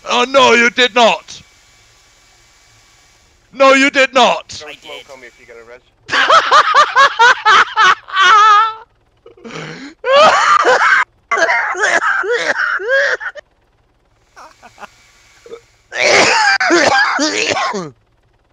Oh, no, you did not! No, you did not! Don't smoke on me if you get arrested.